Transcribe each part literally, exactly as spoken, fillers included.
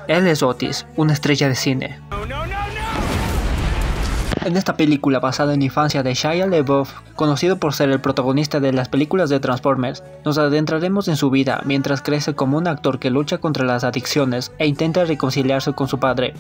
Él es Otis, una estrella de cine. En esta película basada en la infancia de Shia LaBeouf, conocido por ser el protagonista de las películas de Transformers, nos adentraremos en su vida mientras crece como un actor que lucha contra las adicciones e intenta reconciliarse con su padre.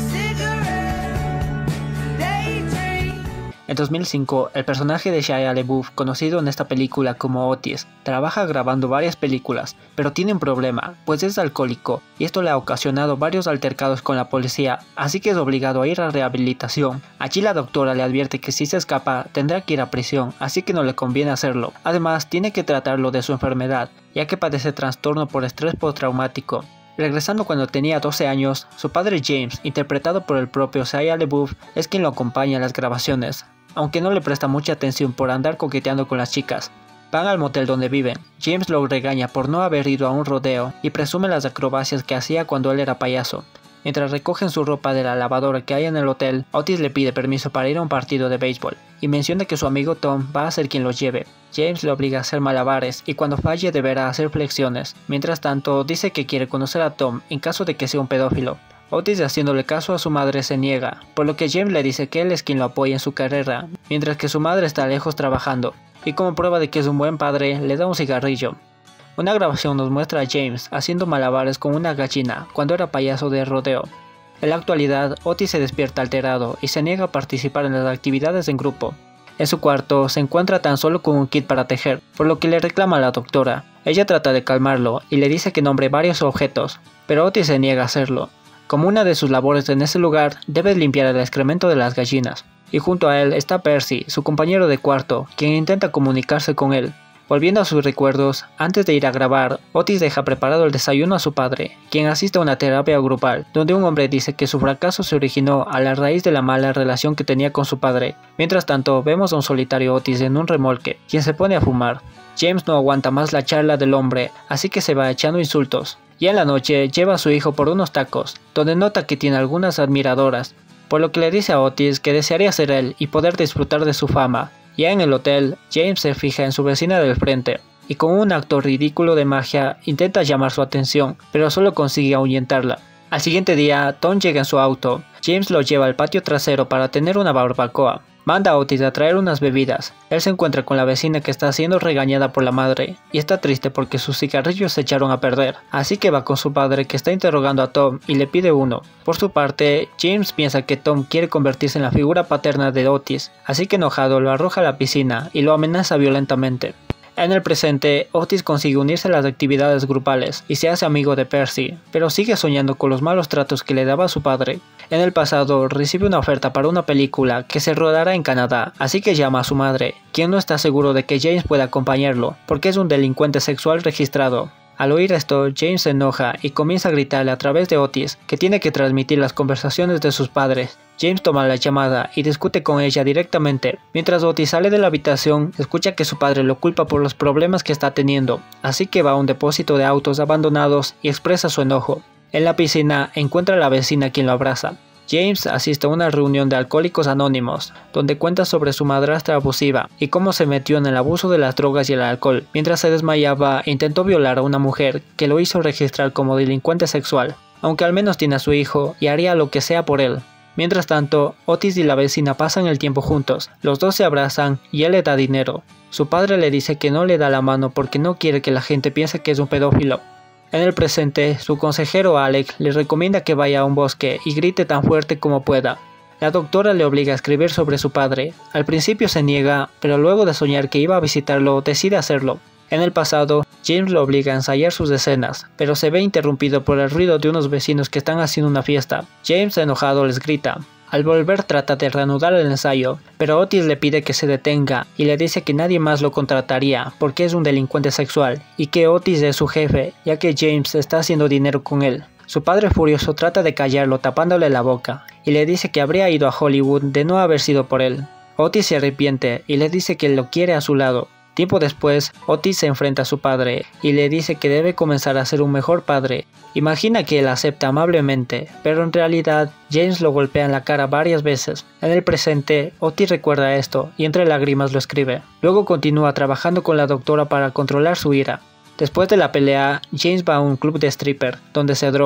En dos mil cinco, el personaje de Shia LaBeouf, conocido en esta película como Otis, trabaja grabando varias películas, pero tiene un problema, pues es alcohólico, y esto le ha ocasionado varios altercados con la policía, así que es obligado a ir a rehabilitación. Allí la doctora le advierte que si se escapa, tendrá que ir a prisión, así que no le conviene hacerlo. Además, tiene que tratarlo de su enfermedad, ya que padece trastorno por estrés postraumático. Regresando cuando tenía doce años, su padre James, interpretado por el propio Shia LaBeouf, es quien lo acompaña en las grabaciones, aunque no le presta mucha atención por andar coqueteando con las chicas. Van al motel donde viven. James lo regaña por no haber ido a un rodeo y presume las acrobacias que hacía cuando él era payaso. Mientras recogen su ropa de la lavadora que hay en el hotel, Otis le pide permiso para ir a un partido de béisbol y menciona que su amigo Tom va a ser quien los lleve. James le obliga a hacer malabares y cuando falle deberá hacer flexiones. Mientras tanto, dice que quiere conocer a Tom en caso de que sea un pedófilo. Otis, haciéndole caso a su madre, se niega, por lo que James le dice que él es quien lo apoya en su carrera, mientras que su madre está lejos trabajando, y como prueba de que es un buen padre, le da un cigarrillo. Una grabación nos muestra a James haciendo malabares con una gallina cuando era payaso de rodeo. En la actualidad, Otis se despierta alterado y se niega a participar en las actividades en grupo. En su cuarto se encuentra tan solo con un kit para tejer, por lo que le reclama a la doctora. Ella trata de calmarlo y le dice que nombre varios objetos, pero Otis se niega a hacerlo. Como una de sus labores en ese lugar, debe limpiar el excremento de las gallinas. Y junto a él está Percy, su compañero de cuarto, quien intenta comunicarse con él. Volviendo a sus recuerdos, antes de ir a grabar, Otis deja preparado el desayuno a su padre, quien asiste a una terapia grupal, donde un hombre dice que su fracaso se originó a la raíz de la mala relación que tenía con su padre. Mientras tanto, vemos a un solitario Otis en un remolque, quien se pone a fumar. James no aguanta más la charla del hombre, así que se va echando insultos. Y en la noche lleva a su hijo por unos tacos, donde nota que tiene algunas admiradoras, por lo que le dice a Otis que desearía ser él y poder disfrutar de su fama. Ya en el hotel, James se fija en su vecina del frente, y con un acto ridículo de magia intenta llamar su atención, pero solo consigue ahuyentarla. Al siguiente día, Tom llega en su auto. James lo lleva al patio trasero para tener una barbacoa. Manda a Otis a traer unas bebidas. Él se encuentra con la vecina que está siendo regañada por la madre, y está triste porque sus cigarrillos se echaron a perder, así que va con su padre que está interrogando a Tom y le pide uno. Por su parte, James piensa que Tom quiere convertirse en la figura paterna de Otis, así que enojado lo arroja a la piscina y lo amenaza violentamente. En el presente, Otis consigue unirse a las actividades grupales y se hace amigo de Percy, pero sigue soñando con los malos tratos que le daba su padre. En el pasado, recibe una oferta para una película que se rodará en Canadá, así que llama a su madre, quien no está seguro de que James pueda acompañarlo, porque es un delincuente sexual registrado. Al oír esto, James se enoja y comienza a gritarle a través de Otis que tiene que transmitir las conversaciones de sus padres. James toma la llamada y discute con ella directamente. Mientras Otis sale de la habitación, escucha que su padre lo culpa por los problemas que está teniendo, así que va a un depósito de autos abandonados y expresa su enojo. En la piscina encuentra a la vecina quien lo abraza. James asiste a una reunión de alcohólicos anónimos, donde cuenta sobre su madrastra abusiva y cómo se metió en el abuso de las drogas y el alcohol. Mientras se desmayaba, intentó violar a una mujer que lo hizo registrar como delincuente sexual, aunque al menos tiene a su hijo y haría lo que sea por él. Mientras tanto, Otis y la vecina pasan el tiempo juntos, los dos se abrazan y él le da dinero. Su padre le dice que no le da la mano porque no quiere que la gente piense que es un pedófilo. En el presente, su consejero Alec le recomienda que vaya a un bosque y grite tan fuerte como pueda. La doctora le obliga a escribir sobre su padre. Al principio se niega, pero luego de soñar que iba a visitarlo, decide hacerlo. En el pasado, James lo obliga a ensayar sus escenas, pero se ve interrumpido por el ruido de unos vecinos que están haciendo una fiesta. James, enojado, les grita. Al volver trata de reanudar el ensayo, pero Otis le pide que se detenga y le dice que nadie más lo contrataría porque es un delincuente sexual y que Otis es su jefe, ya que James está haciendo dinero con él. Su padre furioso trata de callarlo tapándole la boca y le dice que habría ido a Hollywood de no haber sido por él. Otis se arrepiente y le dice que lo quiere a su lado. Tiempo después, Otis se enfrenta a su padre y le dice que debe comenzar a ser un mejor padre. Imagina que él acepta amablemente, pero en realidad James lo golpea en la cara varias veces. En el presente, Otis recuerda esto y entre lágrimas lo escribe. Luego continúa trabajando con la doctora para controlar su ira. Después de la pelea, James va a un club de stripper, donde se droga.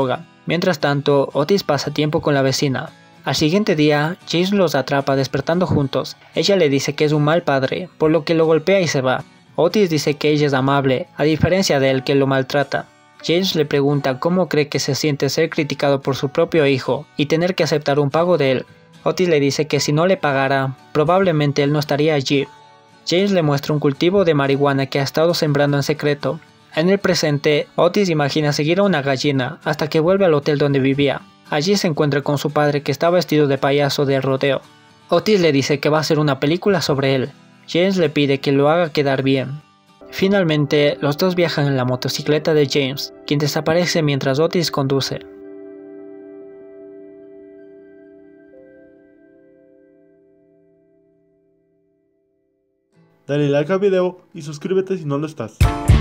Mientras tanto, Otis pasa tiempo con la vecina. Al siguiente día, James los atrapa despertando juntos. Ella le dice que es un mal padre, por lo que lo golpea y se va. Otis dice que ella es amable, a diferencia de él que lo maltrata. James le pregunta cómo cree que se siente ser criticado por su propio hijo y tener que aceptar un pago de él. Otis le dice que si no le pagara, probablemente él no estaría allí. James le muestra un cultivo de marihuana que ha estado sembrando en secreto. En el presente, Otis imagina seguir a una gallina hasta que vuelve al hotel donde vivía. Allí se encuentra con su padre que está vestido de payaso del rodeo. Otis le dice que va a hacer una película sobre él. James le pide que lo haga quedar bien. Finalmente, los dos viajan en la motocicleta de James, quien desaparece mientras Otis conduce. Dale like al video y suscríbete si no lo estás.